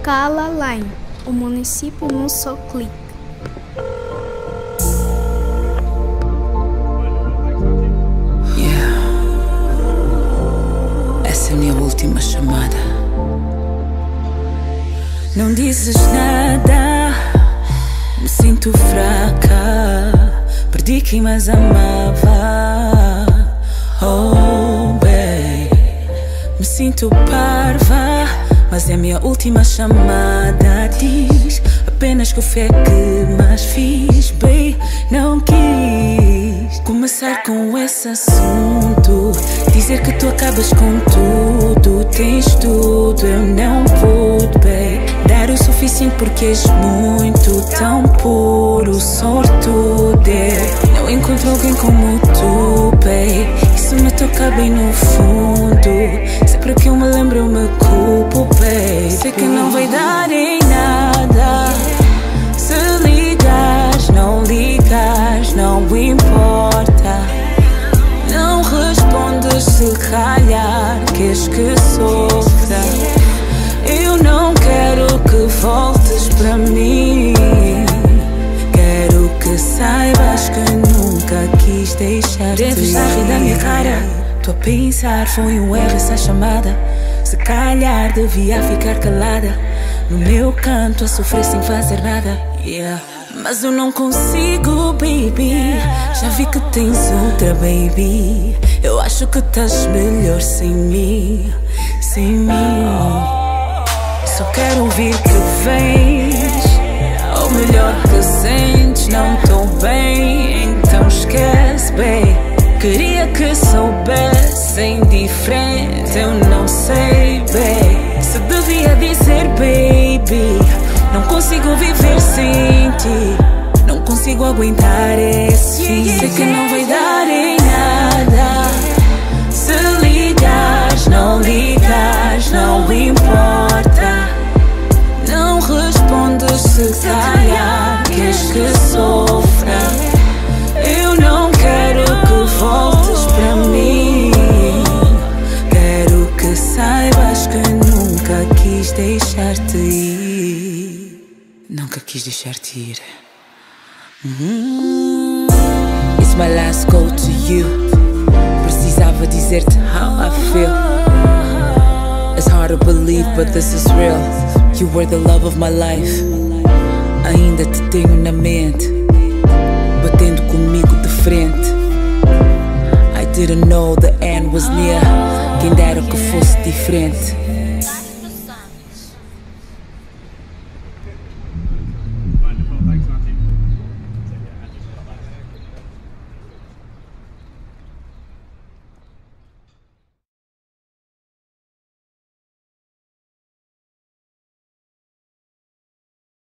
Cala Line, o município num só clique. Yeah. Essa é a minha última chamada. Não dizes nada, me sinto fraca. Perdi quem mais amava. Oh, babe, me sinto parva, mas é a minha última chamada. Diz apenas que foi que mais fiz, babe. Não quis começar com esse assunto, dizer que tu acabas com tudo. Tens tudo, eu não pude, babe, dar o suficiente porque és muito, tão puro, sortudo. Não encontro alguém como tu, babe, isso me toca bem no fundo. Sempre que eu me lembro eu me culpo, babe. Sei que não vai dar em nada. Se ligas, não ligas, não importa. Não respondes se calhar queres que sofra. Eu não quero que voltes para mim. Quero que saibas que nunca quis deixar-te. Deves estar a rir da minha cara. Tô a pensar, foi um erro essa chamada. Se calhar devia ficar calada no meu canto a sofrer sem fazer nada, yeah. Mas eu não consigo, baby. Já vi que tens outra, baby. Eu acho que estás melhor sem mim, sem mim. Só quero ouvir que vens, ou melhor que sentes. Não tô bem, então esquece, baby. Queria que soubessem diferente, eu não sei, baby. Se devia dizer, baby, não consigo viver sem ti. Não consigo aguentar esse fim. Sei que não vai dar em nada. Se ligas, não ligas, não importa. Não respondes se calhar queres que sofra. Eu não quero que voltes para mim. Quero que saibas que nunca quis deixar-te ir. Nunca quis deixar-te ir. It's my last go to you. Precisava dizer-te how I feel. It's hard to believe, but this is real. You were the love of my life. Ainda te tenho na mente, batendo comigo de frente. I didn't know the end was near. Quem dera que fosse diferente.